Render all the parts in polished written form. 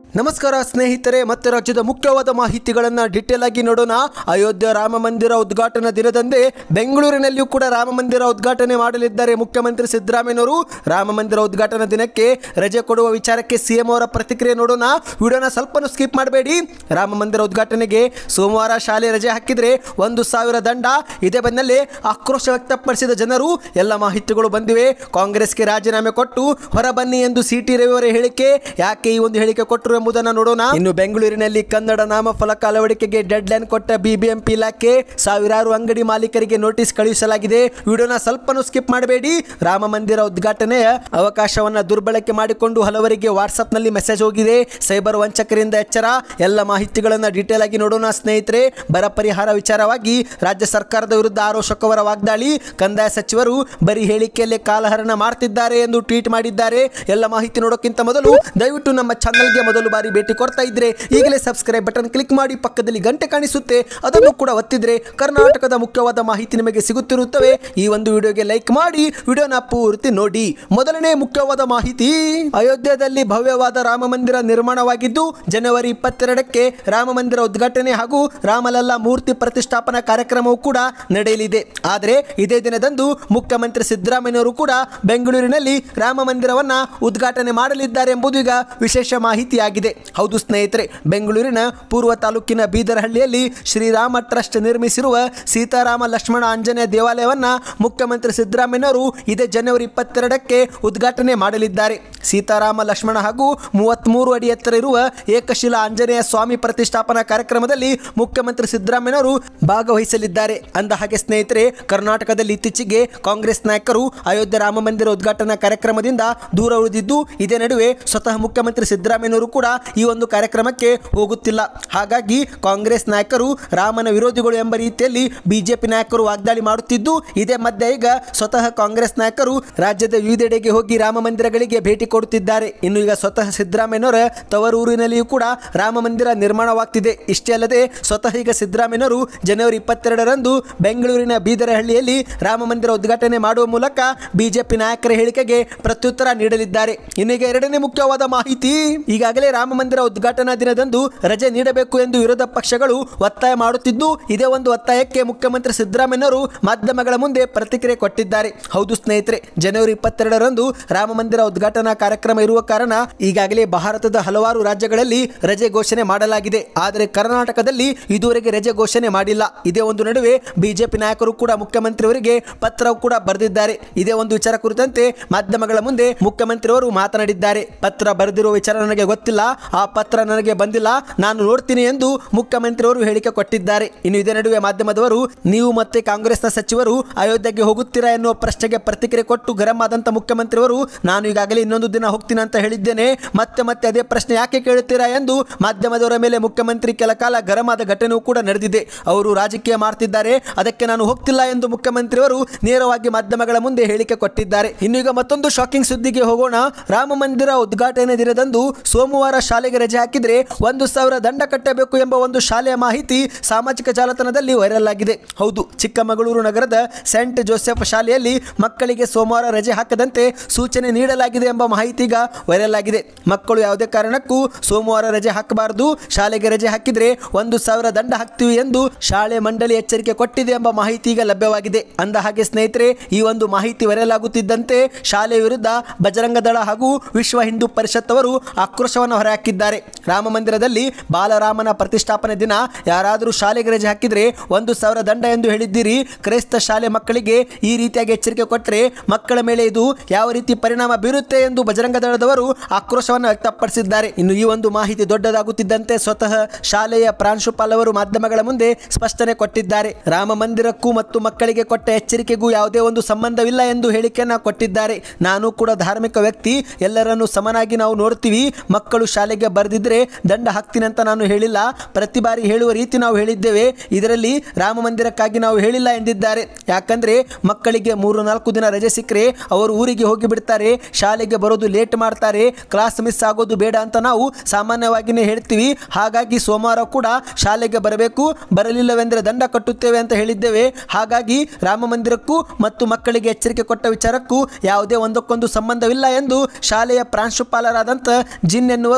ನಮಸ್ಕಾರ ಸ್ನೇಹಿತರೆ, ಮತ್ತೆ ರಾಜ್ಯದ ಮುಖ್ಯವಾದ ಮಾಹಿತಿಗಳನ್ನು ಡಿಟೇಲ್ ಆಗಿ ನೋಡೋಣ. ಅಯೋಧ್ಯೆ ರಾಮ ಮಂದಿರ ಉದ್ಘಾಟನಾ ದಿನದಂದೇ ಬೆಂಗಳೂರಿನಲ್ಲಿಯೂ ಕೂಡ ರಾಮ ಮಂದಿರ ಉದ್ಘಾಟನೆ ಮಾಡಲಿದ್ದಾರೆ ಮುಖ್ಯಮಂತ್ರಿ ಸಿದ್ದರಾಮಯ್ಯನವರು. ರಾಮ ಮಂದಿರ ಉದ್ಘಾಟನಾ ದಿನಕ್ಕೆ ರಜೆ ಕೊಡುವ ವಿಚಾರಕ್ಕೆ ಸಿಎಂ ಅವರ ಪ್ರತಿಕ್ರಿಯೆ ನೋಡೋಣ. ವಿಡಿಯೋನ ಸ್ವಲ್ಪನೂ ಸ್ಕಿಪ್ ಮಾಡಬೇಡಿ. ರಾಮ ಮಂದಿರ ಉದ್ಘಾಟನೆಗೆ ಸೋಮವಾರ ಶಾಲೆ ರಜೆ ಹಾಕಿದರೆ 1,000 ದಂಡ. ಇದೇ ಬೆನ್ನಲ್ಲೇ ಆಕ್ರೋಶ ವ್ಯಕ್ತಪಡಿಸಿದ ಜನರು. ಎಲ್ಲ ಮಾಹಿತಿಗಳು ಬಂದಿವೆ. ಕಾಂಗ್ರೆಸ್ಗೆ ರಾಜೀನಾಮೆ ಕೊಟ್ಟು ಹೊರಬನ್ನಿ ಎಂದು ಸಿಟಿ ರವಿ ಅವರ ಹೇಳಿಕೆ. ಯಾಕೆ ಈ ಒಂದು ಹೇಳಿಕೆ ಕೊಟ್ಟರು ಎಂಬುದನ್ನು ನೋಡೋಣ. ಇನ್ನು ಬೆಂಗಳೂರಿನಲ್ಲಿ ಕನ್ನಡ ನಾಮಫಲಕ ಅಳವಡಿಕೆಗೆ ಡೆಡ್ ಲೈನ್ ಕೊಟ್ಟ ಬಿಬಿಎಂಪಿ ಇಲಾಖೆ. ಸಾವಿರಾರು ಅಂಗಡಿ ಮಾಲೀಕರಿಗೆ ನೋಟಿಸ್ ಕಳುಹಿಸಲಾಗಿದೆ. ವಿಡಿಯೋನ ಸ್ವಲ್ಪನೂ ಸ್ಕಿಪ್ ಮಾಡಬೇಡಿ. ರಾಮ ಮಂದಿರ ಉದ್ಘಾಟನೆಯ ಅವಕಾಶವನ್ನ ದುರ್ಬಳಕೆ ಮಾಡಿಕೊಂಡು ಹಲವರಿಗೆ ವಾಟ್ಸ್ಆಪ್ ನಲ್ಲಿ ಮೆಸೇಜ್ ಹೋಗಿದೆ. ಸೈಬರ್ ವಂಚಕರಿಂದ ಎಚ್ಚರ. ಎಲ್ಲ ಮಾಹಿತಿಗಳನ್ನ ಡೀಟೇಲ್ ಆಗಿ ನೋಡೋಣ ಸ್ನೇಹಿತರೆ. ಬರ ಪರಿಹಾರ ವಿಚಾರವಾಗಿ ರಾಜ್ಯ ಸರ್ಕಾರದ ವಿರುದ್ಧ ಆರೋಶಕ್ ಅವರ ವಾಗ್ದಾಳಿ. ಕಂದಾಯ ಸಚಿವರು ಬರೀ ಹೇಳಿಕೆಯಲ್ಲೇ ಕಾಲಹರಣ ಮಾಡ್ತಿದ್ದಾರೆ ಎಂದು ಟ್ವೀಟ್ ಮಾಡಿದ್ದಾರೆ. ಎಲ್ಲ ಮಾಹಿತಿ ನೋಡೋಕ್ಕಿಂತ ಮೊದಲು ದಯವಿಟ್ಟು ನಮ್ಮ ಚಾನಲ್ಗೆ ಮೊದಲು ಬಾರಿ ಭೇಟಿ ಕೊಡ್ತಾ ಇದ್ರೆ ಈಗಲೇ ಸಬ್ಸ್ಕ್ರೈಬ್ ಬಟನ್ ಕ್ಲಿಕ್ ಮಾಡಿ, ಪಕ್ಕದಲ್ಲಿ ಗಂಟೆ ಕಾಣಿಸುತ್ತೆ ಅದನ್ನು ಕೂಡ ಒತ್ತಿದ್ರೆ ಕರ್ನಾಟಕದ ಮುಖ್ಯವಾದ ಮಾಹಿತಿ ನಿಮಗೆ ಸಿಗುತ್ತಿರುತ್ತವೆ. ಈ ಒಂದು ವಿಡಿಯೋಗೆ ಲೈಕ್ ಮಾಡಿ ವಿಡಿಯೋನ ಪೂರ್ತಿ ನೋಡಿ. ಮೊದಲನೇ ಮುಖ್ಯವಾದ ಮಾಹಿತಿ, ಅಯೋಧ್ಯೆಯಲ್ಲಿ ಭವ್ಯವಾದ ರಾಮ ಮಂದಿರ ನಿರ್ಮಾಣವಾಗಿದ್ದು ಜನವರಿ 22ಕ್ಕೆ ರಾಮ ಮಂದಿರ ಉದ್ಘಾಟನೆ ಹಾಗೂ ರಾಮಲಲ್ಲಾ ಮೂರ್ತಿ ಪ್ರತಿಷ್ಠಾಪನಾ ಕಾರ್ಯಕ್ರಮವೂ ಕೂಡ ನಡೆಯಲಿದೆ. ಆದರೆ ಇದೇ ದಿನದಂದು ಮುಖ್ಯಮಂತ್ರಿ ಸಿದ್ದರಾಮಯ್ಯನವರು ಕೂಡ ಬೆಂಗಳೂರಿನಲ್ಲಿ ರಾಮ ಮಂದಿರವನ್ನ ಉದ್ಘಾಟನೆ ಮಾಡಲಿದ್ದಾರೆ ಎಂಬುದು ಈಗ ವಿಶೇಷ ಮಾಹಿತಿಯಾಗಿದೆ. ಹೌದು ಸ್ನೇಹಿತರೆ, ಬೆಂಗಳೂರಿನ ಪೂರ್ವ ತಾಲೂಕಿನ ಬೀದರಹಳ್ಳಿಯಲ್ಲಿ ಶ್ರೀರಾಮ ಟ್ರಸ್ಟ್ ನಿರ್ಮಿಸಿರುವ ಸೀತಾರಾಮ ಲಕ್ಷ್ಮಣ ಆಂಜನೇಯ ದೇವಾಲಯವನ್ನ ಮುಖ್ಯಮಂತ್ರಿ ಸಿದ್ದರಾಮಯ್ಯನವರು ಇದೇ ಜನವರಿ 22ಕ್ಕೆ ಉದ್ಘಾಟನೆ ಮಾಡಲಿದ್ದಾರೆ. ಸೀತಾರಾಮ ಲಕ್ಷ್ಮಣ ಹಾಗೂ 33 ಅಡಿ ಎತ್ತರ ಇರುವ ಏಕಶಿಲಾ ಆಂಜನೇಯ ಸ್ವಾಮಿ ಪ್ರತಿಷ್ಠಾಪನಾ ಕಾರ್ಯಕ್ರಮದಲ್ಲಿ ಮುಖ್ಯಮಂತ್ರಿ ಸಿದ್ದರಾಮಯ್ಯನವರು ಭಾಗವಹಿಸಲಿದ್ದಾರೆ. ಅಂದ ಹಾಗೆ ಸ್ನೇಹಿತರೆ, ಕರ್ನಾಟಕದಲ್ಲಿ ಇತ್ತೀಚೆಗೆ ಕಾಂಗ್ರೆಸ್ ನಾಯಕರು ಅಯೋಧ್ಯೆ ರಾಮ ಮಂದಿರ ಉದ್ಘಾಟನಾ ಕಾರ್ಯಕ್ರಮದಿಂದ ದೂರ ಉಳಿದಿದ್ದು, ಇದೇ ನಡುವೆ ಸ್ವತಃ ಮುಖ್ಯಮಂತ್ರಿ ಸಿದ್ದರಾಮಯ್ಯನವರು ಕೂಡ ಈ ಒಂದು ಕಾರ್ಯಕ್ರಮಕ್ಕೆ ಹೋಗುತ್ತಿಲ್ಲ. ಹಾಗಾಗಿ ಕಾಂಗ್ರೆಸ್ ನಾಯಕರು ರಾಮನ ವಿರೋಧಿಗಳು ಎಂಬ ರೀತಿಯಲ್ಲಿ ಬಿಜೆಪಿ ನಾಯಕರು ವಾಗ್ದಾಳಿ ಮಾಡುತ್ತಿದ್ದು, ಇದೇ ಮಧ್ಯೆ ಈಗ ಸ್ವತಃ ಕಾಂಗ್ರೆಸ್ ನಾಯಕರು ರಾಜ್ಯದ ವಿವಿಧೆಡೆಗೆ ಹೋಗಿ ರಾಮ ಮಂದಿರಗಳಿಗೆ ಭೇಟಿ ಕೊಡುತ್ತಿದ್ದಾರೆ. ಇನ್ನು ಈಗ ಸ್ವತಃ ಸಿದ್ದರಾಮಯ್ಯನವರ ತವರೂರಿನಲ್ಲಿಯೂ ಕೂಡ ರಾಮ ಮಂದಿರ ನಿರ್ಮಾಣವಾಗ್ತಿದೆ. ಇಷ್ಟೇ ಅಲ್ಲದೆ ಸ್ವತಃ ಈಗ ಸಿದ್ದರಾಮಯ್ಯನವರು ಜನವರಿ 22ರಂದು ಬೆಂಗಳೂರಿನ ಬೀದರಹಳ್ಳಿಯಲ್ಲಿ ರಾಮ ಮಂದಿರ ಉದ್ಘಾಟನೆ ಮಾಡುವ ಮೂಲಕ ಬಿಜೆಪಿ ನಾಯಕರ ಹೇಳಿಕೆಗೆ ಪ್ರತ್ಯುತ್ತರ ನೀಡಲಿದ್ದಾರೆ. ಇನ್ನೀಗ ಎರಡನೇ ಮುಖ್ಯವಾದ ಮಾಹಿತಿ, ಈಗಾಗಲೇ ರಾಮ ಮಂದಿರ ಉದ್ಘಾಟನಾ ದಿನದಂದು ರಜೆ ನೀಡಬೇಕು ಎಂದು ವಿರೋಧ ಪಕ್ಷಗಳು ಒತ್ತಾಯ ಮಾಡುತ್ತಿದ್ದು, ಇದೇ ಒಂದು ಒತ್ತಾಯಕ್ಕೆ ಮುಖ್ಯಮಂತ್ರಿ ಸಿದ್ದರಾಮಯ್ಯನವರು ಮಾಧ್ಯಮಗಳ ಮುಂದೆ ಪ್ರತಿಕ್ರಿಯೆ ಕೊಟ್ಟಿದ್ದಾರೆ. ಹೌದು ಸ್ನೇಹಿತರೆ, ಜನವರಿ 22ರಂದು ರಾಮ ಮಂದಿರ ಉದ್ಘಾಟನಾ ಕಾರ್ಯಕ್ರಮ ಇರುವ ಕಾರಣ ಈಗಾಗಲೇ ಭಾರತದ ಹಲವಾರು ರಾಜ್ಯಗಳಲ್ಲಿ ರಜೆ ಘೋಷಣೆ ಮಾಡಲಾಗಿದೆ. ಆದರೆ ಕರ್ನಾಟಕದಲ್ಲಿ ಇದುವರೆಗೆ ರಜೆ ಘೋಷಣೆ ಮಾಡಿಲ್ಲ. ಇದೇ ಒಂದು ನಡುವೆ ಬಿಜೆಪಿ ನಾಯಕರು ಕೂಡ ಮುಖ್ಯಮಂತ್ರಿಯವರಿಗೆ ಪತ್ರ ಕೂಡ ಬರೆದಿದ್ದಾರೆ. ಇದೇ ಒಂದು ವಿಚಾರ ಕುರಿತಂತೆ ಮಾಧ್ಯಮಗಳ ಮುಂದೆ ಮುಖ್ಯಮಂತ್ರಿಯವರು ಮಾತನಾಡಿದ್ದಾರೆ. ಪತ್ರ ಬರೆದಿರುವ ವಿಚಾರ ನನಗೆ ಗೊತ್ತಿಲ್ಲ, ಆ ಪತ್ರ ನನಗೆ ಬಂದಿಲ್ಲ, ನಾನು ನೋಡ್ತೀನಿ ಎಂದು ಮುಖ್ಯಮಂತ್ರಿಯವರು ಹೇಳಿಕೆ ಕೊಟ್ಟಿದ್ದಾರೆ. ಇನ್ನು ಇದೇ ನಡುವೆ ಮಾಧ್ಯಮದವರು, ನೀವು ಮತ್ತೆ ಕಾಂಗ್ರೆಸ್ನ ಸಚಿವರು ಅಯೋಧ್ಯೆಗೆ ಹೋಗುತ್ತೀರಾ ಎನ್ನುವ ಪ್ರಶ್ನೆಗೆ ಪ್ರತಿಕ್ರಿಯೆ ಕೊಟ್ಟು ಗರಂ ಆದಂತ ಮುಖ್ಯಮಂತ್ರಿಯವರು, ನಾನು ಈಗಾಗಲೇ ಇನ್ನೊಂದು ದಿನ ಹೋಗ್ತೀನಿ ಅಂತ ಹೇಳಿದ್ದೇನೆ, ಮತ್ತೆ ಮತ್ತೆ ಅದೇ ಪ್ರಶ್ನೆ ಯಾಕೆ ಕೇಳುತ್ತೀರಾ ಎಂದು ಮಾಧ್ಯಮದವರ ಮೇಲೆ ಮುಖ್ಯಮಂತ್ರಿ ಕೆಲ ಕಾಲ ಗರಂ ಆದ ಘಟನೆಯೂ ಕೂಡ ನಡೆದಿದೆ. ಅವರು ರಾಜಕೀಯ ಮಾಡ್ತಿದ್ದಾರೆ, ಅದಕ್ಕೆ ನಾನು ಹೋಗ್ತಿಲ್ಲ ಎಂದು ಮುಖ್ಯಮಂತ್ರಿಯವರು ನೇರವಾಗಿ ಮಾಧ್ಯಮಗಳ ಮುಂದೆ ಹೇಳಿಕೆ ಕೊಟ್ಟಿದ್ದಾರೆ. ಇನ್ನು ಈಗ ಮತ್ತೊಂದು ಶಾಕಿಂಗ್ ಸುದ್ದಿಗೆ ಹೋಗೋಣ. ರಾಮ ಮಂದಿರ ಉದ್ಘಾಟನೆ ದಿನದಂದು ಸೋಮವಾರ ಶಾಲೆಗೆ ರಜೆ ಹಾಕಿದ್ರೆ 1,000 ದಂಡ ಕಟ್ಟಬೇಕು ಎಂಬ ಒಂದು ಶಾಲೆಯ ಮಾಹಿತಿ ಸಾಮಾಜಿಕ ಜಾಲತಾಣದಲ್ಲಿ ವೈರಲ್ ಆಗಿದೆ. ಹೌದು, ಚಿಕ್ಕಮಗಳೂರು ನಗರದ ಸೆಂಟ್ ಜೋಸೆಫ್ ಶಾಲೆಯಲ್ಲಿ ಮಕ್ಕಳಿಗೆ ಸೋಮವಾರ ರಜೆ ಹಾಕದಂತೆ ಸೂಚನೆ ನೀಡಲಾಗಿದೆ ಎಂಬ ಮಾಹಿತಿ ಈಗ ವೈರಲ್ ಆಗಿದೆ. ಮಕ್ಕಳು ಯಾವುದೇ ಕಾರಣಕ್ಕೂ ಸೋಮವಾರ ರಜೆ ಹಾಕಬಾರದು, ಶಾಲೆಗೆ ರಜೆ ಹಾಕಿದ್ರೆ 1,000 ದಂಡ ಹಾಕ್ತೀವಿ ಎಂದು ಶಾಲೆ ಮಂಡಳಿ ಎಚ್ಚರಿಕೆ ಕೊಟ್ಟಿದೆ ಎಂಬ ಮಾಹಿತಿ ಈಗ ಲಭ್ಯವಾಗಿದೆ. ಅಂದ ಹಾಗೆ ಸ್ನೇಹಿತರೆ, ಈ ಒಂದು ಮಾಹಿತಿ ವೈರಲ್ ಆಗುತ್ತಿದ್ದಂತೆ ಶಾಲೆ ವಿರುದ್ಧ ಬಜರಂಗ ದಳ ಹಾಗೂ ವಿಶ್ವ ಹಿಂದೂ ಪರಿಷತ್ ಅವರು ಆಕ್ರೋಶವನ್ನು ಹೊರಹಾಕಿದ್ದಾರೆ. ರಾಮ ಮಂದಿರದಲ್ಲಿ ಬಾಲರಾಮನ ಪ್ರತಿಷ್ಠಾಪನೆ ದಿನ ಯಾರಾದರೂ ಶಾಲೆಗೆ ರಜೆ ಹಾಕಿದ್ರೆ 1,000 ದಂಡ ಎಂದು ಹೇಳಿದ್ದೀರಿ. ಕ್ರೈಸ್ತ ಶಾಲೆ ಮಕ್ಕಳಿಗೆ ಈ ರೀತಿಯಾಗಿ ಎಚ್ಚರಿಕೆ ಕೊಟ್ಟರೆ ಮಕ್ಕಳ ಮೇಲೆ ಇದು ಯಾವ ರೀತಿ ಪರಿಣಾಮ ಬೀರುತ್ತೆ ಎಂದು ಬಜರಂಗ ದಳದವರು ಆಕ್ರೋಶವನ್ನು ವ್ಯಕ್ತಪಡಿಸಿದ್ದಾರೆ. ಇನ್ನು ಈ ಒಂದು ಮಾಹಿತಿ ದೊಡ್ಡದಾಗುತ್ತಿದ್ದಂತೆ ಸ್ವತಃ ಶಾಲೆಯ ಪ್ರಾಂಶುಪಾಲ ಅವರು ಮಾಧ್ಯಮಗಳ ಮುಂದೆ ಸ್ಪಷ್ಟನೆ ಕೊಟ್ಟಿದ್ದಾರೆ. ರಾಮ ಮಂದಿರಕ್ಕೂ ಮತ್ತು ಮಕ್ಕಳಿಗೆ ಕೊಟ್ಟ ಎಚ್ಚರಿಕೆಗೂ ಯಾವುದೇ ಒಂದು ಸಂಬಂಧವಿಲ್ಲ ಎಂದು ಹೇಳಿಕೆಯನ್ನು ಕೊಟ್ಟಿದ್ದಾರೆ. ನಾನು ಕೂಡ ಧಾರ್ಮಿಕ ವ್ಯಕ್ತಿ, ಎಲ್ಲರನ್ನು ಸಮನಾಗಿ ನಾವು ನೋಡ್ತೀವಿ. ಮಕ್ಕಳು ಶಾಲೆಗೆ ಬರೆದಿದ್ರೆ ದಂಡ ಹಾಕ್ತೀನಿ ಅಂತ ನಾನು ಹೇಳಿಲ್ಲ, ಪ್ರತಿ ಬಾರಿ ಹೇಳುವ ರೀತಿ ನಾವು ಹೇಳಿದ್ದೇವೆ. ಇದರಲ್ಲಿ ರಾಮ ಮಂದಿರಕ್ಕಾಗಿ ನಾವು ಹೇಳಿಲ್ಲ ಎಂದಿದ್ದಾರೆ. ಯಾಕಂದ್ರೆ ಮಕ್ಕಳಿಗೆ 3-4 ದಿನ ರಜೆ ಸಿಕ್ಕರೆ ಅವರು ಊರಿಗೆ ಹೋಗಿ ಬಿಡ್ತಾರೆ, ಶಾಲೆಗೆ ಬರೋದು ಲೇಟ್ ಮಾಡ್ತಾರೆ, ಕ್ಲಾಸ್ ಮಿಸ್ ಆಗೋದು ಬೇಡ ಅಂತ ನಾವು ಸಾಮಾನ್ಯವಾಗಿಯೇ ಹೇಳ್ತೀವಿ. ಹಾಗಾಗಿ ಸೋಮವಾರ ಕೂಡ ಶಾಲೆಗೆ ಬರಬೇಕು, ಬರಲಿಲ್ಲವೆಂದರೆ ದಂಡ ಕಟ್ಟುತ್ತೇವೆ ಅಂತ ಹೇಳಿದ್ದೇವೆ. ಹಾಗಾಗಿ ರಾಮ ಮಂದಿರಕ್ಕೂ ಮತ್ತು ಮಕ್ಕಳಿಗೆ ಎಚ್ಚರಿಕೆ ಕೊಟ್ಟ ವಿಚಾರಕ್ಕೂ ಯಾವುದೇ ಒಂದಕ್ಕೊಂದು ಸಂಬಂಧವಿಲ್ಲ ಎಂದು ಶಾಲೆಯ ಪ್ರಾಂಶುಪಾಲರಾದಂಥ ಜಿನ್ ಎನ್ನುವರು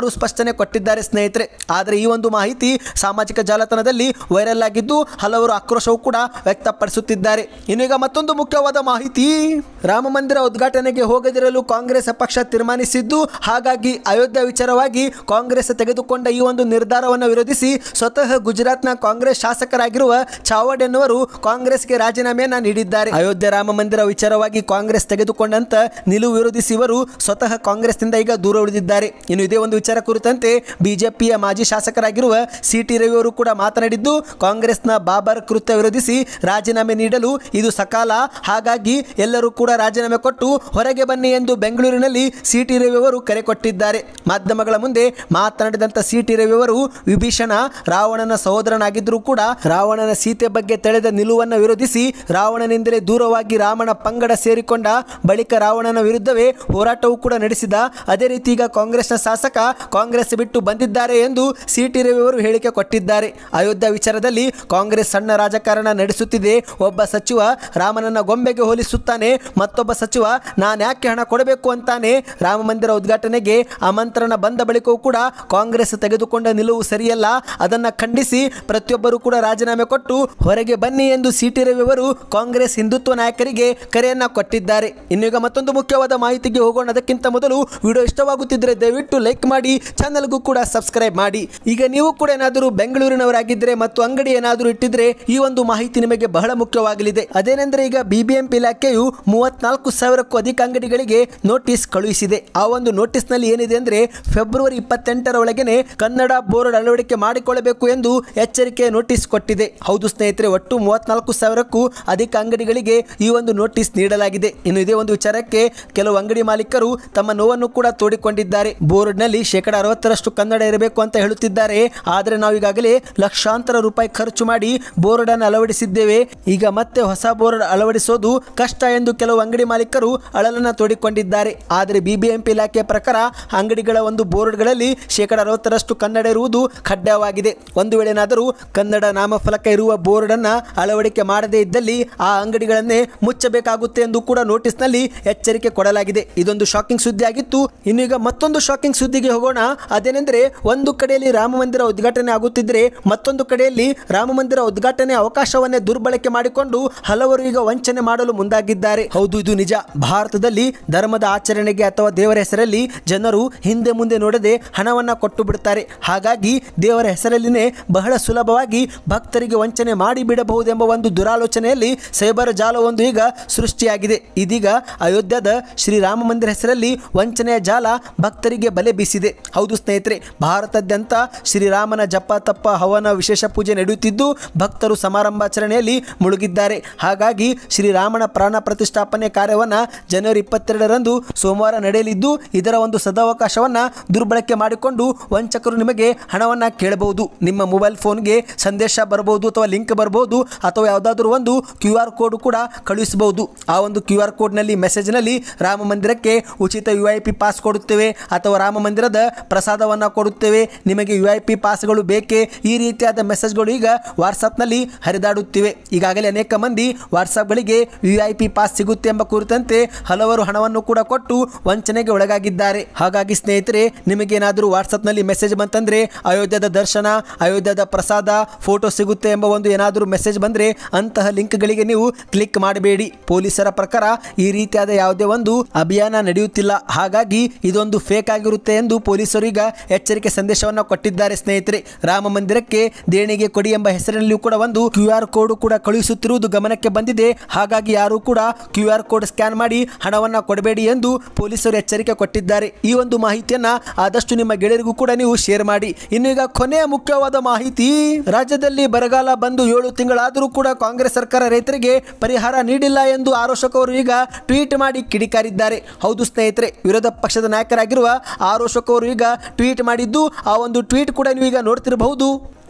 ಅವರು ಸ್ಪಷ್ಟನೆ ಕೊಟ್ಟಿದ್ದಾರೆ ಸ್ನೇಹಿತರೆ. ಆದರೆ ಈ ಒಂದು ಮಾಹಿತಿ ಸಾಮಾಜಿಕ ಜಾಲತಾಣದಲ್ಲಿ ವೈರಲ್ ಆಗಿದ್ದು ಹಲವರು ಆಕ್ರೋಶವೂ ಕೂಡ ವ್ಯಕ್ತಪಡಿಸುತ್ತಿದ್ದಾರೆ. ಇನ್ನೀಗ ಮತ್ತೊಂದು ಮುಖ್ಯವಾದ ಮಾಹಿತಿ, ರಾಮ ಮಂದಿರ ಉದ್ಘಾಟನೆಗೆ ಹೋಗದಿರಲು ಕಾಂಗ್ರೆಸ್ ಪಕ್ಷ ತೀರ್ಮಾನಿಸಿದ್ದು, ಹಾಗಾಗಿ ಅಯೋಧ್ಯೆ ವಿಚಾರವಾಗಿ ಕಾಂಗ್ರೆಸ್ ತೆಗೆದುಕೊಂಡ ಈ ಒಂದು ನಿರ್ಧಾರವನ್ನು ವಿರೋಧಿಸಿ ಸ್ವತಃ ಗುಜರಾತ್ನ ಕಾಂಗ್ರೆಸ್ ಶಾಸಕರಾಗಿರುವ ಚಾವಡ್ ಎನ್ನುವರು ಕಾಂಗ್ರೆಸ್ಗೆ ರಾಜೀನಾಮೆಯನ್ನ ನೀಡಿದ್ದಾರೆ. ಅಯೋಧ್ಯೆ ರಾಮ ಮಂದಿರ ವಿಚಾರವಾಗಿ ಕಾಂಗ್ರೆಸ್ ತೆಗೆದುಕೊಂಡಂತ ನಿಲುವು ವಿರೋಧಿಸಿ ಇವರು ಸ್ವತಃ ಕಾಂಗ್ರೆಸ್ನಿಂದ ಈಗ ದೂರ ಉಳಿದಿದ್ದಾರೆ. ಇನ್ನು ಇದೇ ಒಂದು ವಿಚಾರ ಕುರಿತಂತೆ ಬಿಜೆಪಿಯ ಮಾಜಿ ಶಾಸಕರಾಗಿರುವ ಸಿ.ಟಿ. ರವಿ ಅವರು ಕೂಡ ಮಾತನಾಡಿದ್ದು, ಕಾಂಗ್ರೆಸ್ನ ಬಾಬರ್ ಕೃತ್ಯ ವಿರೋಧಿಸಿ ರಾಜೀನಾಮೆ ನೀಡಲು ಇದು ಸಕಾಲ, ಹಾಗಾಗಿ ಎಲ್ಲರೂ ಕೂಡ ರಾಜೀನಾಮೆ ಕೊಟ್ಟು ಹೊರಗೆ ಬನ್ನಿ ಎಂದು ಬೆಂಗಳೂರಿನಲ್ಲಿ ಸಿ.ಟಿ. ರವಿ ಅವರು ಕರೆ ಕೊಟ್ಟಿದ್ದಾರೆ. ಮಾಧ್ಯಮಗಳ ಮುಂದೆ ಮಾತನಾಡಿದಂತ ಸಿ.ಟಿ. ರವಿ ಅವರು ವಿಭೀಷಣ ರಾವಣನ ಸಹೋದರನಾಗಿದ್ದರೂ ಕೂಡ ರಾವಣನ ಸೀತೆ ಬಗ್ಗೆ ತಳೆದ ನಿಲುವನ್ನು ವಿರೋಧಿಸಿ ರಾವಣನಿಂದಲೇ ದೂರವಾಗಿ ರಾಮನ ಪಂಗಡ ಸೇರಿಕೊಂಡ ಬಳಿಕ ರಾವಣನ ವಿರುದ್ಧವೇ ಹೋರಾಟವೂ ಕೂಡ ನಡೆಸಿದ. ಅದೇ ರೀತಿ ಈಗ ಕಾಂಗ್ರೆಸ್ನ ಶಾಸಕ ಕಾಂಗ್ರೆಸ್ ಬಿಟ್ಟು ಬಂದಿದ್ದಾರೆ ಎಂದು ಸಿ.ಟಿ. ರವಿ ಅವರು ಹೇಳಿಕೆ ಕೊಟ್ಟಿದ್ದಾರೆ. ಅಯೋಧ್ಯೆ ವಿಚಾರದಲ್ಲಿ ಕಾಂಗ್ರೆಸ್ ಸಣ್ಣ ರಾಜಕಾರಣ ನಡೆಸುತ್ತಿದೆ. ಒಬ್ಬ ಸಚಿವ ರಾಮನನ್ನ ಗೊಂಬೆಗೆ ಹೋಲಿಸುತ್ತಾನೆ, ಮತ್ತೊಬ್ಬ ಸಚಿವ ನಾನು ಯಾಕೆ ಹಣ ಕೊಡಬೇಕು ಅಂತಾನೆ. ರಾಮ ಮಂದಿರ ಉದ್ಘಾಟನೆಗೆ ಆಮಂತ್ರಣ ಬಂದ ಬಳಿಕವೂ ಕೂಡ ಕಾಂಗ್ರೆಸ್ ತೆಗೆದುಕೊಂಡ ನಿಲುವು ಸರಿಯಲ್ಲ, ಅದನ್ನ ಖಂಡಿಸಿ ಪ್ರತಿಯೊಬ್ಬರು ಕೂಡ ರಾಜೀನಾಮೆ ಕೊಟ್ಟು ಹೊರಗೆ ಬನ್ನಿ ಎಂದು ಸಿ.ಟಿ. ರವಿ ಅವರು ಕಾಂಗ್ರೆಸ್ ಹಿಂದುತ್ವ ನಾಯಕರಿಗೆ ಕರೆಯನ್ನ ಕೊಟ್ಟಿದ್ದಾರೆ. ಇನ್ನೀಗ ಮತ್ತೊಂದು ಮುಖ್ಯವಾದ ಮಾಹಿತಿಗೆ ಹೋಗೋಣ. ಅದಕ್ಕಿಂತ ಮೊದಲು ವಿಡಿಯೋ ಇಷ್ಟವಾಗುತ್ತಿದ್ದರೆ ದಯವಿಟ್ಟು ಲೈಕ್ ಮಾಡಿ, ಚಾನಲ್ಗೂ ಕೂಡ ಸಬ್ಸ್ಕ್ರೈಬ್ ಮಾಡಿ. ಈಗ ನೀವು ಕೂಡ ಏನಾದರೂ ಬೆಂಗಳೂರಿನವರಾಗಿದ್ದರೆ ಮತ್ತು ಅಂಗಡಿ ಏನಾದರೂ ಇಟ್ಟಿದ್ರೆ ಈ ಒಂದು ಮಾಹಿತಿ ನಿಮಗೆ ಬಹಳ ಮುಖ್ಯವಾಗಲಿದೆ. ಅದೇನೆಂದರೆ ಈಗ ಬಿಬಿಎಂಪಿ ಇಲಾಖೆಯು 34,000ಕ್ಕೂ ಅಧಿಕ ಅಂಗಡಿಗಳಿಗೆ ನೋಟಿಸ್ ಕಳುಹಿಸಿದೆ. ಆ ಒಂದು ನೋಟಿಸ್ ನಲ್ಲಿ ಏನಿದೆ ಅಂದ್ರೆ ಫೆಬ್ರವರಿ 28ರ ಒಳಗೆನೆ ಕನ್ನಡ ಬೋರ್ಡ್ ಅಳವಡಿಕೆ ಮಾಡಿಕೊಳ್ಳಬೇಕು ಎಂದು ಎಚ್ಚರಿಕೆ ನೋಟಿಸ್ ಕೊಟ್ಟಿದೆ. ಹೌದು ಸ್ನೇಹಿತರೆ, ಒಟ್ಟು 34,000ಕ್ಕೂ ಅಧಿಕ ಅಂಗಡಿಗಳಿಗೆ ಈ ಒಂದು ನೋಟಿಸ್ ನೀಡಲಾಗಿದೆ. ಇನ್ನು ಇದೇ ಒಂದು ವಿಚಾರಕ್ಕೆ ಕೆಲವು ಅಂಗಡಿ ಮಾಲೀಕರು ತಮ್ಮ ನೋವನ್ನು ಕೂಡ ತೋಡಿಕೊಂಡಿದ್ದಾರೆ. ಬೋರ್ಡ್ ನಲ್ಲಿ 60% ಕನ್ನಡ ಇರಬೇಕು ಅಂತ ಹೇಳುತ್ತಿದ್ದಾರೆ. ಆದರೆ ನಾವು ಈಗಾಗಲೇ ಲಕ್ಷಾಂತರ ರೂಪಾಯಿ ಖರ್ಚು ಮಾಡಿ ಬೋರ್ಡ್ ಅನ್ನು ಅಳವಡಿಸಿದ್ದೇವೆ, ಈಗ ಮತ್ತೆ ಹೊಸ ಬೋರ್ಡ್ ಅಳವಡಿಸೋದು ಕಷ್ಟ ಎಂದು ಕೆಲವು ಅಂಗಡಿ ಮಾಲೀಕರು ಅಳಲನ್ನ ತೋಡಿಕೊಂಡಿದ್ದಾರೆ. ಆದರೆ ಬಿಬಿಎಂಪಿ ಇಲಾಖೆಯ ಪ್ರಕಾರ ಅಂಗಡಿಗಳ ಒಂದು ಬೋರ್ಡ್ಗಳಲ್ಲಿ 60% ಕನ್ನಡ ಇರುವುದು ಕಡ್ಡಾಯವಾಗಿದೆ. ಒಂದು ವೇಳೆನಾದರೂ ಕನ್ನಡ ನಾಮಫಲಕ ಇರುವ ಬೋರ್ಡ್ ಅನ್ನ ಅಳವಡಿಕೆ ಮಾಡದೇ ಇದ್ದಲ್ಲಿ ಆ ಅಂಗಡಿಗಳನ್ನೇ ಮುಚ್ಚಬೇಕಾಗುತ್ತೆ ಎಂದು ಕೂಡ ನೋಟಿಸ್ ನಲ್ಲಿ ಎಚ್ಚರಿಕೆ ಕೊಡಲಾಗಿದೆ. ಇದೊಂದು ಶಾಕಿಂಗ್ ಸುದ್ದಿ ಆಗಿತ್ತು. ಇನ್ನೀಗ ಮತ್ತೊಂದು ಶಾಕಿಂಗ್ ಸುದ್ದಿಗೆ ಹೋಗೋಣ. ಅದೇನೆಂದರೆ ಒಂದು ಕಡೆಯಲ್ಲಿ ರಾಮ ಮಂದಿರ ಉದ್ಘಾಟನೆ ಆಗುತ್ತಿದ್ದರೆ ಮತ್ತೊಂದು ಕಡೆಯಲ್ಲಿ ರಾಮ ಮಂದಿರ ಉದ್ಘಾಟನೆ ಅವಕಾಶವನ್ನೇ ದುರ್ಬಳಕೆ ಮಾಡಿಕೊಂಡು ಹಲವರು ಈಗ ವಂಚನೆ ಮಾಡಲು ಮುಂದಾಗಿದ್ದಾರೆ. ಹೌದು, ಇದು ನಿಜ. ಭಾರತದಲ್ಲಿ ಧರ್ಮದ ಆಚರಣೆಗೆ ಅಥವಾ ದೇವರ ಹೆಸರಲ್ಲಿ ಜನರು ಹಿಂದೆ ಮುಂದೆ ನೋಡದೆ ಹಣವನ್ನ ಕೊಟ್ಟು ಬಿಡುತ್ತಾರೆ. ಹಾಗಾಗಿ ದೇವರ ಹೆಸರಲ್ಲಿನೇ ಬಹಳ ಸುಲಭವಾಗಿ ಭಕ್ತರಿಗೆ ವಂಚನೆ ಮಾಡಿ ಬಿಡಬಹುದೆಂಬ ಒಂದು ದುರಾಲೋಚನೆಯಲ್ಲಿ ಸೈಬರ್ ಜಾಲವೊಂದು ಈಗ ಸೃಷ್ಟಿಯಾಗಿದೆ. ಇದೀಗ ಅಯೋಧ್ಯದ ಶ್ರೀರಾಮ ಮಂದಿರ ಹೆಸರಲ್ಲಿ ವಂಚನೆಯ ಜಾಲ ಭಕ್ತರಿಗೆ ಬಲೆ ಬೀಸಿದೆ. ಹೌದು ಸ್ನೇಹಿತರೆ, ಭಾರತಾದ್ಯಂತ ಶ್ರೀರಾಮನ ಜಪ ತಪ್ಪ ಹವನ ವಿಶೇಷ ಪೂಜೆ ನಡೆಯುತ್ತಿದ್ದು ಭಕ್ತರು ಸಮಾರಂಭಾಚರಣೆಯಲ್ಲಿ ಮುಳುಗಿದ್ದಾರೆ. ಹಾಗಾಗಿ ಶ್ರೀರಾಮನ ಪ್ರಾಣ ಪ್ರತಿಷ್ಠಾಪನೆ ಕಾರ್ಯವನ್ನ ಜನವರಿ 22ರಂದು ಸೋಮವಾರ ನಡೆಯಲಿದ್ದು ಇದರ ಒಂದು ಸದಾವಕಾಶವನ್ನ ದುರ್ಬಳಕೆ ಮಾಡಿಕೊಂಡು ವಂಚಕರು ನಿಮಗೆ ಹಣವನ್ನ ಕೇಳಬಹುದು. ನಿಮ್ಮ ಮೊಬೈಲ್ ಫೋನ್ಗೆ ಸಂದೇಶ ಬರಬಹುದು ಅಥವಾ ಲಿಂಕ್ ಬರಬಹುದು ಅಥವಾ ಯಾವುದಾದ್ರೂ ಒಂದು QR ಕೋಡ್ ಕೂಡ ಕಳುಹಿಸಬಹುದು. ಆ ಒಂದು QR ಕೋಡ್ ನಲ್ಲಿ ಮೆಸೇಜ್ ನಲ್ಲಿ ರಾಮ ಮಂದಿರಕ್ಕೆ ಉಚಿತ VIP ಪಾಸ್ ಕೊಡುತ್ತೇವೆ ಅಥವಾ ರಾಮ ಮಂದಿರದ ಪ್ರಸಾದವನ್ನ ಕೊಡುತ್ತೇವೆ, ನಿಮಗೆ VIP ಪಾಸ್ಗಳು ಬೇಕೇ, ಈ ರೀತಿಯಾದ ಮೆಸೇಜ್ಗಳು ಈಗ ವಾಟ್ಸ್ಆಪ್ ನಲ್ಲಿ ಹರಿದಾಡುತ್ತಿವೆ. ಈಗಾಗಲೇ ಅನೇಕ ಮಂದಿ ವಾಟ್ಸ್ಆಪ್ ಗಳಿಗೆ VIP ಪಾಸ್ ಸಿಗುತ್ತೆ ಎಂಬ ಕುರಿತಂತೆ ಹಲವರು ಹಣವನ್ನು ಕೂಡ ಕೊಟ್ಟು ವಂಚನೆಗೆ ಒಳಗಾಗಿದ್ದಾರೆ. ಹಾಗಾಗಿ ಸ್ನೇಹಿತರೆ, ನಿಮಗೇನಾದರೂ ವಾಟ್ಸ್ಆಪ್ ನಲ್ಲಿ ಮೆಸೇಜ್ ಬಂತಂದ್ರೆ ಅಯೋಧ್ಯದ ದರ್ಶನ, ಅಯೋಧ್ಯದ ಪ್ರಸಾದ, ಫೋಟೋ ಸಿಗುತ್ತೆ ಎಂಬ ಒಂದು ಏನಾದರೂ ಮೆಸೇಜ್ ಬಂದ್ರೆ ಅಂತಹ ಲಿಂಕ್ಗಳಿಗೆ ನೀವು ಕ್ಲಿಕ್ ಮಾಡಬೇಡಿ. ಪೊಲೀಸರ ಪ್ರಕಾರ ಈ ರೀತಿಯಾದ ಯಾವುದೇ ಒಂದು ಅಭಿಯಾನ ನಡೆಯುತ್ತಿಲ್ಲ. ಹಾಗಾಗಿ ಇದೊಂದು ಫೇಕ್ ಆಗಿರುತ್ತೆ ಎಂದು ಪೊಲೀಸರು ಈಗ ಎಚ್ಚರಿಕೆ ಸಂದೇಶವನ್ನು ಕೊಟ್ಟಿದ್ದಾರೆ. ಸ್ನೇಹಿತರೆ, ರಾಮ ಮಂದಿರಕ್ಕೆ ದೇಣಿಗೆ ಕೊಡಿ ಎಂಬ ಹೆಸರಿನಲ್ಲಿಯೂ ಕೂಡ ಒಂದು QR ಕೋಡ್ ಕೂಡ ಕಳುಹಿಸುತ್ತಿರುವುದು ಗಮನಕ್ಕೆ ಬಂದಿದೆ. ಹಾಗಾಗಿ ಯಾರು ಕೂಡ QR ಕೋಡ್ ಸ್ಕ್ಯಾನ್ ಮಾಡಿ ಹಣವನ್ನ ಕೊಡಬೇಡಿ ಎಂದು ಪೊಲೀಸರು ಎಚ್ಚರಿಕೆ ಕೊಟ್ಟಿದ್ದಾರೆ. ಈ ಒಂದು ಮಾಹಿತಿಯನ್ನ ಆದಷ್ಟು ನಿಮ್ಮ ಗೆಳೆಯರಿಗೂ ಕೂಡ ನೀವು ಶೇರ್ ಮಾಡಿ. ಇನ್ನು ಈಗ ಕೊನೆಯ ಮುಖ್ಯವಾದ ಮಾಹಿತಿ, ರಾಜ್ಯದಲ್ಲಿ ಬರಗಾಲ ಬಂದು 7 ತಿಂಗಳಾದರೂ ಕೂಡ ಕಾಂಗ್ರೆಸ್ ಸರ್ಕಾರ ರೈತರಿಗೆ ಪರಿಹಾರ ನೀಡಿಲ್ಲ ಎಂದು ಆರೋಶಕವರು ಈಗ ಟ್ವೀಟ್ ಮಾಡಿ ಕಿಡಿಕಾರಿದ್ದಾರೆ. ಹೌದು ಸ್ನೇಹಿತರೆ, ವಿರೋಧ ಪಕ್ಷದ ನಾಯಕರಾಗಿರುವ ಆರೋಶಕವರು ಈಗ ಟ್ವೀಟ್ ಮಾಡಿದ್ದು, ಆ ಒಂದು ಟ್ವೀಟ್ ಕೂಡ ನೀವು ಈಗ ನೋಡ್ತಿರಬಹುದು.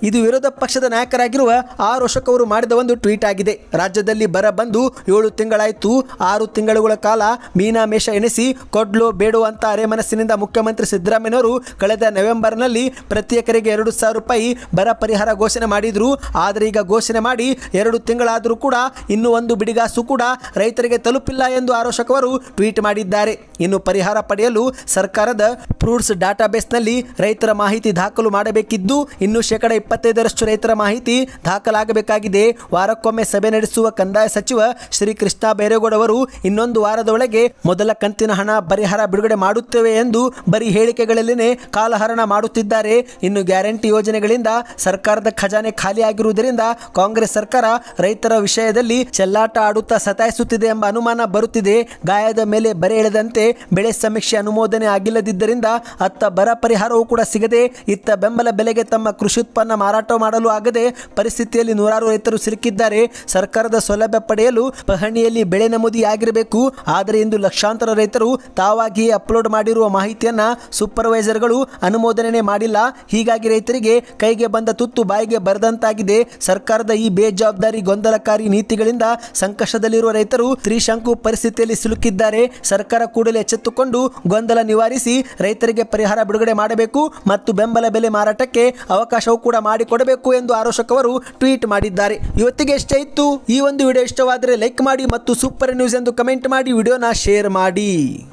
ಇದು ವಿರೋಧ ಪಕ್ಷದ ನಾಯಕರಾಗಿರುವ ಆರ್ ಅಶೋಕ್ ಅವರು ಮಾಡಿದ ಒಂದು ಟ್ವೀಟ್ ಆಗಿದೆ. ರಾಜ್ಯದಲ್ಲಿ ಬರ ಬಂದು 7 ತಿಂಗಳಾಯಿತು. 6 ತಿಂಗಳುಗಳ ಕಾಲ ಮೀನಾ ಮೇಷ ಎಣಿಸಿ ಕೊಡ್ಲೋ ಬೇಡೋ ಅಂತ ಅರೆಮನಸ್ಸಿನಿಂದ ಮುಖ್ಯಮಂತ್ರಿ ಸಿದ್ದರಾಮಯ್ಯನವರು ಕಳೆದ ನವೆಂಬರ್ನಲ್ಲಿ ಪ್ರತಿ ಎಕರೆಗೆ 2,000 ರೂಪಾಯಿ ಬರ ಪರಿಹಾರ ಘೋಷಣೆ ಮಾಡಿದ್ರು. ಆದರೆ ಈಗ ಘೋಷಣೆ ಮಾಡಿ 2 ತಿಂಗಳಾದರೂ ಕೂಡ ಇನ್ನೂ ಒಂದು ಬಿಡಿಗಾಸು ಕೂಡ ರೈತರಿಗೆ ತಲುಪಿಲ್ಲ ಎಂದು ಆರ್ ಅಶೋಕ್ ಅವರು ಟ್ವೀಟ್ ಮಾಡಿದ್ದಾರೆ. ಇನ್ನು ಪರಿಹಾರ ಪಡೆಯಲು ಸರ್ಕಾರದ ಫ್ರೂಟ್ಸ್ ಡಾಟಾಬೇಸ್ನಲ್ಲಿ ರೈತರ ಮಾಹಿತಿ ದಾಖಲು ಮಾಡಬೇಕಿದ್ದು ಇನ್ನು 25% ರೈತರ ಮಾಹಿತಿ ದಾಖಲಾಗಬೇಕಾಗಿದೆ. ವಾರಕ್ಕೊಮ್ಮೆ ಸಭೆ ನಡೆಸುವ ಕಂದಾಯ ಸಚಿವ ಶ್ರೀ ಕೃಷ್ಣ ಬೈರೇಗೌಡ ಅವರು ಇನ್ನೊಂದು ವಾರದೊಳಗೆ ಮೊದಲ ಕಂತಿನ ಹಣ ಪರಿಹಾರ ಬಿಡುಗಡೆ ಮಾಡುತ್ತೇವೆ ಎಂದು ಬರೀ ಹೇಳಿಕೆಗಳಲ್ಲಿನೇ ಕಾಲಹರಣ ಮಾಡುತ್ತಿದ್ದಾರೆ. ಇನ್ನು ಗ್ಯಾರಂಟಿ ಯೋಜನೆಗಳಿಂದ ಸರ್ಕಾರದ ಖಜಾನೆ ಖಾಲಿಯಾಗಿರುವುದರಿಂದ ಕಾಂಗ್ರೆಸ್ ಸರ್ಕಾರ ರೈತರ ವಿಷಯದಲ್ಲಿ ಚೆಲ್ಲಾಟ ಆಡುತ್ತಾ ಸತಾಯಿಸುತ್ತಿದೆ ಎಂಬ ಅನುಮಾನ ಬರುತ್ತಿದೆ. ಗಾಯದ ಮೇಲೆ ಬರೆ ಎಳೆದಂತೆ ಬೆಳೆ ಸಮೀಕ್ಷೆ ಅನುಮೋದನೆ ಆಗಿಲ್ಲದಿದ್ದರಿಂದ ಅತ್ತ ಬರ ಪರಿಹಾರವೂ ಕೂಡ ಸಿಗದೆ, ಇತ್ತ ಬೆಂಬಲ ಬೆಲೆಗೆ ತಮ್ಮ ಕೃಷಿ ಉತ್ಪನ್ನ ಮಾರಾಟ ಮಾಡಲು ಆಗದೆ ಪರಿಸ್ಥಿತಿಯಲ್ಲಿ ನೂರಾರು ರೈತರು ಸಿಲುಕಿದ್ದಾರೆ. ಸರ್ಕಾರದ ಸೌಲಭ್ಯ ಪಡೆಯಲು ಪಹಣಿಯಲ್ಲಿ ಬೆಳೆ ನಮೂದಿಯಾಗಿರಬೇಕು. ಆದರೆ ಇಂದು ಲಕ್ಷಾಂತರ ರೈತರು ತಾವಾಗಿಯೇ ಅಪ್ಲೋಡ್ ಮಾಡಿರುವ ಮಾಹಿತಿಯನ್ನ ಸೂಪರ್ವೈಸರ್ಗಳು ಅನುಮೋದನೆ ಮಾಡಿಲ್ಲ. ಹೀಗಾಗಿ ರೈತರಿಗೆ ಕೈಗೆ ಬಂದ ತುತ್ತು ಬಾಯಿಗೆ ಬರದಂತಾಗಿದೆ. ಸರ್ಕಾರದ ಈ ಬೇಜವಾಬ್ದಾರಿ ಗೊಂದಲಕಾರಿ ನೀತಿಗಳಿಂದ ಸಂಕಷ್ಟದಲ್ಲಿರುವ ರೈತರು ತ್ರಿಶಂಕು ಪರಿಸ್ಥಿತಿಯಲ್ಲಿ ಸಿಲುಕಿದ್ದಾರೆ. ಸರ್ಕಾರ ಕೂಡಲೇ ಎಚ್ಚೆತ್ತುಕೊಂಡು ಗೊಂದಲ ನಿವಾರಿಸಿ ರೈತರಿಗೆ ಪರಿಹಾರ ಬಿಡುಗಡೆ ಮಾಡಬೇಕು ಮತ್ತು ಬೆಂಬಲ ಬೆಲೆ ಮಾರಾಟಕ್ಕೆ ಅವಕಾಶವೂ ಕೂಡ ಮಾಡಿಕೊಡಬೇಕು ಎಂದು ಆರ್ ಅಶೋಕ್ ಅವರು ಟ್ವೀಟ್ ಮಾಡಿದ್ದಾರೆ. ಇವತ್ತಿಗೆ ಇಷ್ಟ ಇತ್ತು. ಈ ಒಂದು ವಿಡಿಯೋ ಇಷ್ಟವಾದರೆ ಲೈಕ್ ಮಾಡಿ ಮತ್ತು ಸೂಪರ್ ನ್ಯೂಸ್ ಎಂದು ಕಮೆಂಟ್ ಮಾಡಿ ವಿಡಿಯೋನ ಶೇರ್ ಮಾಡಿ.